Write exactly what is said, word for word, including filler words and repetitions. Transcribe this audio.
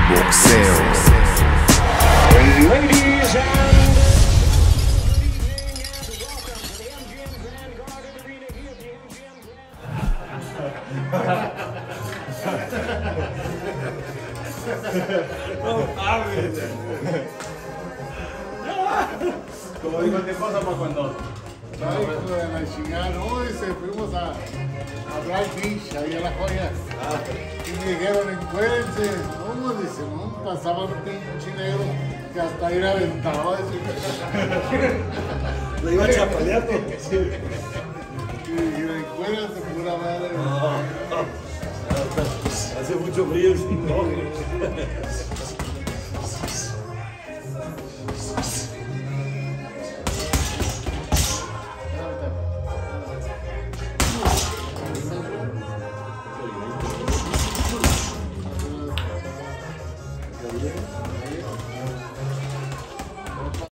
boxeo. Ladies and No mames. Como dijo mi esposa para cuando. Ay, hijo de la chingada, no, dice, fuimos a, a Black Beach, ahí a La Joya. Y me dijeron, encuérense. No, dice, no, pasaba un pinche negro que hasta ahí la aventaba. Lo iba chapaleando. Y dijeron, encuérense, pura madre. Hace mucho frío sin coge.